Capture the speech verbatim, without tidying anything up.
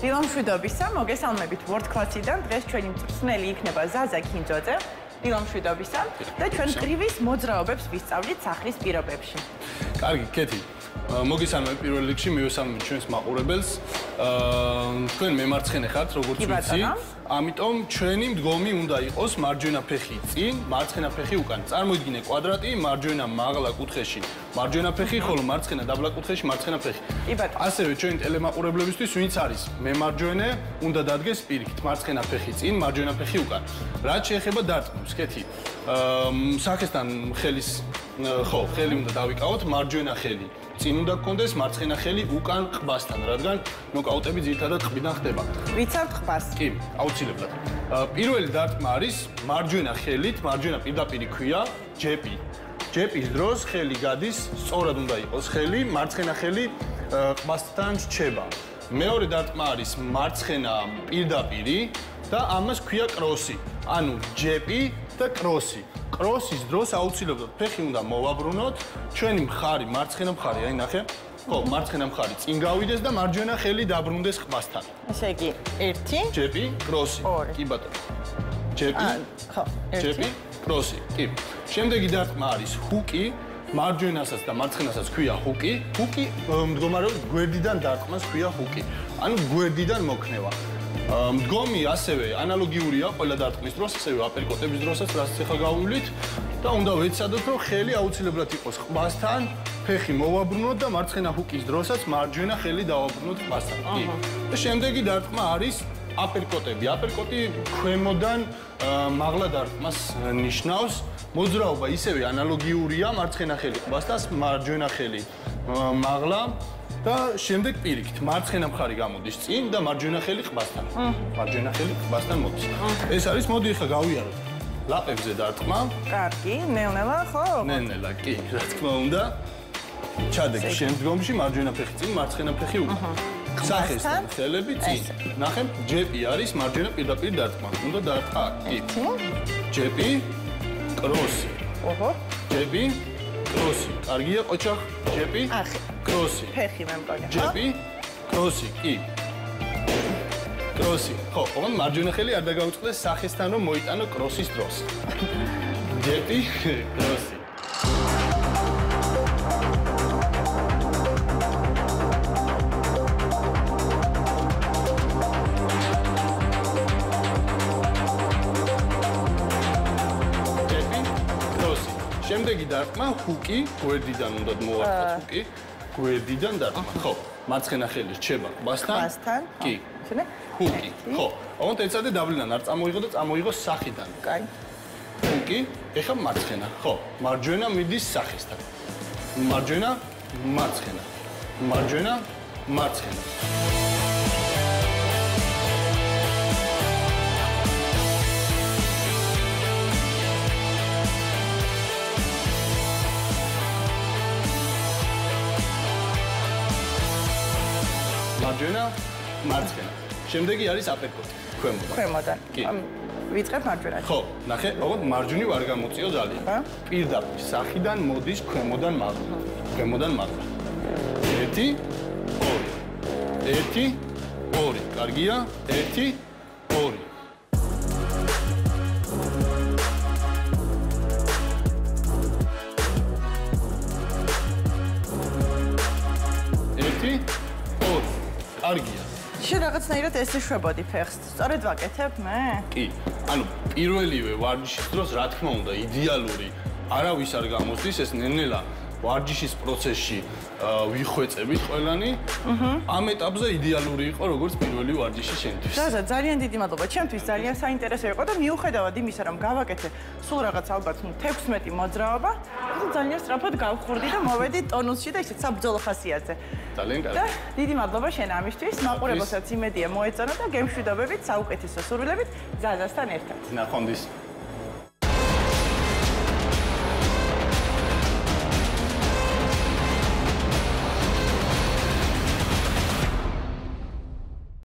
დილომშვიდობისა, მოგესალმებით World Class-დან. დღეს ჩვენი მწვრთნელი იქნება ზაზა კინძოძე. დილომშვიდობისა და ჩვენ კრივის მოძრაობებს ვისწავლით სახლის პირობებში. კარგი, ქეთი. მოგესალმებით პირველ რიგში, მივესალმებით ჩვენს მაყურებელს. თქვენ მემარცხენე ხართ, როგორც ვიცი. ამიტომ ჩვენი მდგომი უნდა იყოს მარჯვენა ფეხი წინ, მარცხენა ფეხი უკან. წარმოიდგინე კვადრატი, მარჯვენა მაღლა კუთხეში მარჯვენა ფეხი, ხოლო მარცხენა დაბლა კუთხეში მარცხენა ფეხი. ასევე ჩვენი ტელემაყურებლებისთვის, ვინც არის მემარჯვენე, უნდა დადგეს პირიქით, მარცხენა ფეხი წინ, მარჯვენა ფეხი უკან. რაც შეეხება დარტყმებს, ქეთი. სახესთან ხელის ხო, ხელი უნდა დავიკავოთ, მარჯვენა ხელი წინ უნდა გქონდეს, მარცხენა ხელი უკან ყბასთან, რადგან ნოკაუტები ძირითადად ყბიდან ხდება. ვიცავთ ყბას? კი, აუცილებლად. პირველი დარტყმა არის მარჯვენა ხელით, მარჯვენა პირდაპირი ქვია, ჯეპი. ჯეპის დროს ხელი გადის, სწორად უნდა იყოს ხელი, მარცხენა ხელი ყბასთან რჩება. მეორე დარტყმა არის მარცხენა პირდაპირი და ამას ქვია კროსი. ანუ ჯეპი და კროსი. კროსის დროს აუცილებლად ფეხი უნდა მოვაბრუნოთ, ჩვენი მხარი, მარცხენა მხარი, აი ნახე? ხო, მარცხენა მხარი წინ გავიდეს და მარჯვენა ხელი დაბრუნდეს ყბასთან. ესე იგი, ერთი, ჯეპი, კროსი. კი ბატონო. ჯეპი, ხო, ჯეპი, კროსი. კი. შემდეგი დარტყმა არის ჰუკი, მარჯვენასაც და მარცხენასაც ქვია ჰუკი. ჰუკი მდგომარეობს გვერდიდან დარტყმას ქვია ჰუკი. ანუ გვერდიდან მოქნევა. მდგომი ასევე ანალოგიურია ყველა დარტყმის დროს, ასევე აპერკოტების დროსაც, რასაც ახლა გავივლით და უნდა ვეცადოთ, რომ ხელი აუცილებლად იყოს ყბასთან, ფეხი მოვაბრუნოთ და მარცხენა ჰუკის დროსაც მარჯვენა ხელი დავაბრუნოთ ყბასთან. კი. და შემდეგი დარტყმა არის აპერკოტები. აპერკოტი ქვემოდან მაღლა დარტყმას ნიშნავს. მოძრაობა ისევე ანალოგიურია, მარცხენა ხელი ყბასთან, მარჯვენა ხელი მაღლა და შემდეგ პირიქით, მარცხენა მხარი გამოდის წინ და მარჯვენა ხელი ყბასთან. მარჯვენა ხელი ყბასთან მოდის. ეს არის, მოდი ახლა გავიაროთ ლაპებზე დარტყმა. კარგი, ნელ-ნელა, ხო? ნელ-ნელა, კი, რა თქმა უნდა. ჩადეგ შემდგომში მარჯვენა ფეხი წინ, მარცხენა ფეხი უკან. სახესთან ხელები წინ. ნახე, ჯეპი არის მარჯვენა პირდაპირ დარტყმა. უნდა დარტყა, კი. ჯეპი, კროსი. ოჰო. ჯეპი, კროსი. კარგია, ყოჩახ, ჯეპი. ახი. კროსი. ფეხი მე მგონია. ჯეპი, კროსი, კი. კროსი. ხო, ოღონდ მარჯვენა ხელი არ დაგაუწყდეს სახესთან, რომ მოიტანო კროსის დროს. ჯეპი, კროსი. შემდეგი დარტყმა ჰუკი, გვერდიდან უნდა მოვარდოთ ჰუკი, გვერდიდან დარტყმა. ხო, მარცხენა ხელი რჩება ყბასთან. ყბასთან. კი. ჰუკი. ხო, ოღონდ ეცადე დაბლიდან არ წამოიღო და წამოიღო სახიდან. კაი. ჰუკი, ეხლა მარცხენა. ხო, მარჯვენა მიდის სახესთან. მარჯვენა, მარცხენა. მარჯვენა, მარცხენა. მარჯვენა, მარცხენა. შემდეგი არის აპერკოტი, ქვემოდან. ქვემოდან. კი. ვიწყებ მარჯვენაში. ხო, ნახე, ოღონდ მარჯვნივ არ გამოწიო ძალიან. პირდაპირ სახიდან მოდის ქვემოდან მაღლა. ქვემოდან მაღლა. ერთი, ორი. ერთი, ორი. კარგია? ერთი, ორი. ერთი, ორი. კარგია. შენ რაღაცნაირად ესე შვებოდი ფეხს. სწორედ ვაკეთებ მე? კი. ანუ პირველივე ვარჯიშის დროს, რა თქმა უნდა, იდეალური არავის არ გამოსდის, ეს ნელ-ნელა ვარჯიშის პროცესში ვიხვეწებით ყველანი. ამ ეტაპზე იდეალური იყო, როგორც პირველი ვარჯიში შენთვის. ზაზა, ძალიან დიდი მადლობა. ჩემთვის ძალიან საინტერესო იყო და მიუხედავად იმისა, რომ გავაკეთე სულ რაღაც ალბათ თექვსმეტი მოძრაობა, ძალიან სწრაფად გავხურდი და მოვედი ტონუსში და ისეთ საბრძოლო ხასიათზე. ძალიან კარგი. და დიდი მადლობა შენ ამისთვის. მაყურებელსაც იმედია მოეწონა და გემშვიდობებით, საუკეთესო სურვილებით ზაზასთან ერთად. ნახვამდის.